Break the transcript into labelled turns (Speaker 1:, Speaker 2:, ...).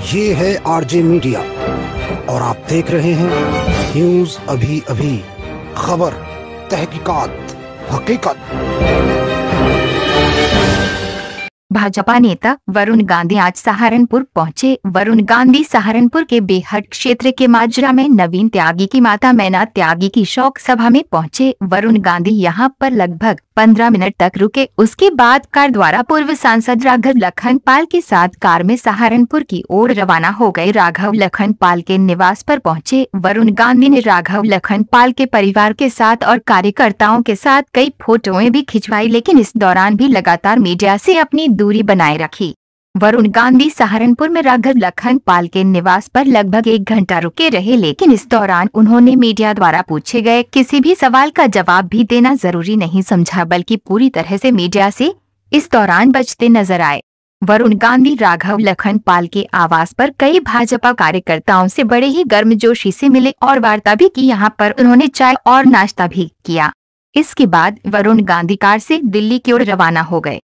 Speaker 1: ये है RJ media और आप देख रहे हैं न्यूज अभी अभी। खबर, तहकीकात, हकीकत।
Speaker 2: भाजपा नेता वरुण गांधी आज सहारनपुर पहुंचे। वरुण गांधी सहारनपुर के बेहट क्षेत्र के माजरा में नवीन त्यागी की माता मैना त्यागी की शोक सभा में पहुंचे। वरुण गांधी यहां पर लगभग 15 मिनट तक रुके। उसके बाद कार द्वारा पूर्व सांसद राघव लखनपाल के साथ कार में सहारनपुर की ओर रवाना हो गए। राघव लखनपाल के निवास पर पहुंचे वरुण गांधी ने राघव लखनपाल के परिवार के साथ और कार्यकर्ताओं के साथ कई फोटोएं भी खिंचवाई, लेकिन इस दौरान भी लगातार मीडिया से अपनी दूरी बनाए रखी। वरुण गांधी सहारनपुर में राघव लखनपाल के निवास पर लगभग 1 घंटा रुके रहे, लेकिन इस दौरान उन्होंने मीडिया द्वारा पूछे गए किसी भी सवाल का जवाब भी देना जरूरी नहीं समझा, बल्कि पूरी तरह से मीडिया से इस दौरान बचते नजर आए। वरुण गांधी राघव लखनपाल के आवास पर कई भाजपा कार्यकर्ताओं से बड़े ही गर्मजोशी से मिले और वार्ता भी की। यहाँ पर उन्होंने चाय और नाश्ता भी किया। इसके बाद वरुण गांधी कार से दिल्ली की ओर रवाना हो गए।